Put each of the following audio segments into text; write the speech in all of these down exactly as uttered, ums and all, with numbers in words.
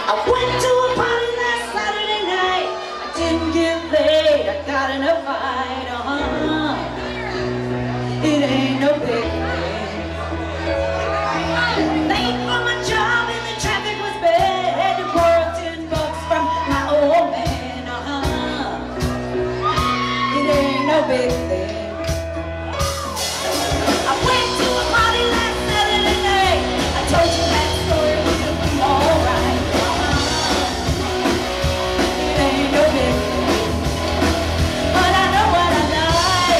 I went to a party last Saturday night. I didn't get laid, I got in a fight. Uh-huh. It ain't no big thing. Late for my job and the traffic was bad. Had to borrow ten bucks from my old man. Uh-huh. It ain't no big thing. I went to a party last Saturday night. I told you that story, we'll be alright. Uh-huh. It ain't no big thing, but I know what I like.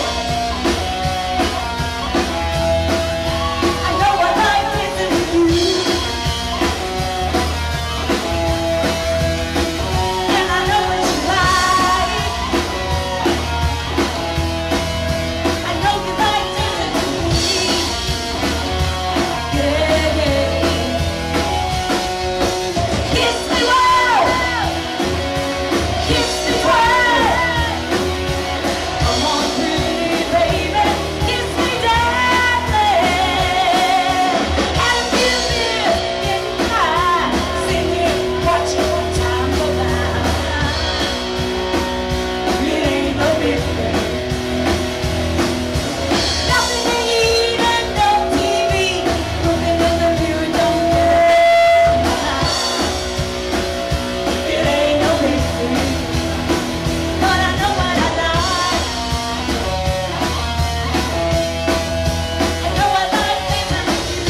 I know I like dancing with you, and I know what you like. I know you like dancing with me. Yeah, yeah. Kiss me well, kiss me twice. Come on, pretty baby, kiss me darling. Had a few beers, getting high, singing, watching what time go by. It ain't no big thing. Nothing to eat and no T V. Looking in the mirror, don't care. It ain't no big thing, but I know what I like. I know I like dancing with you,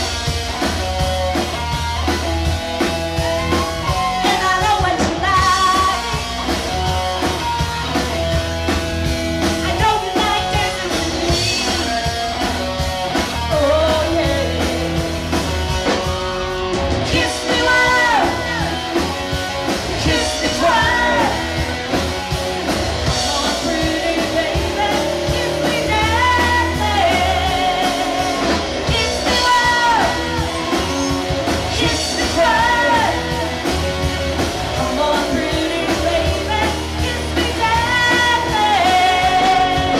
and I know what you like. I know you like dancing with me. Oh yeah. Kiss me well, kiss me twice. Come on, pretty baby, kiss me darling. Kiss me well, kiss me twice. Come on, pretty baby, kiss me darling.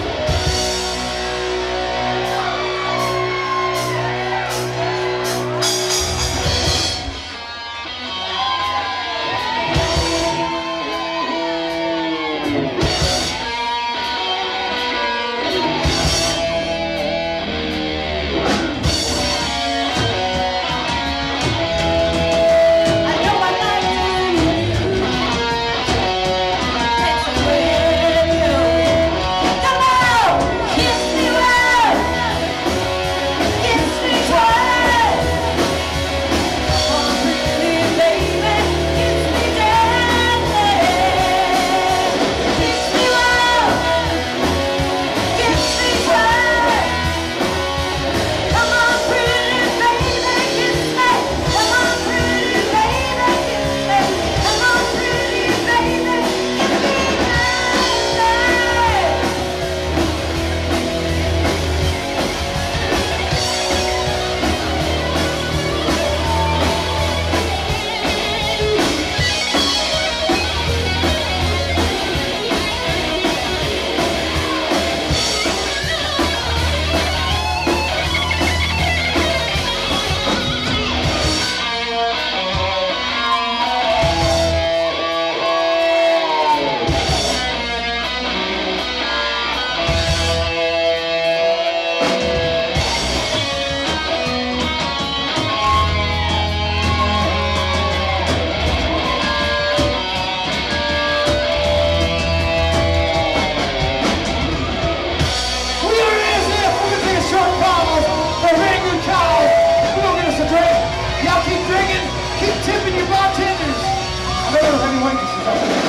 I know I like dancing with you, dancing with you. Come on, kiss me well, kiss me twice. Come on, pretty baby, kiss me darling. Kiss me well, kiss me twice. Come on, pretty baby, kiss me. Come on, pretty baby, kiss me. Come on, pretty baby, kiss me darling. We are in here. We're gonna take a short pause. We're very good cows. We're gonna get us a drink. Y'all keep drinking. Keep tipping your bartenders. I know there are any waitresses out there.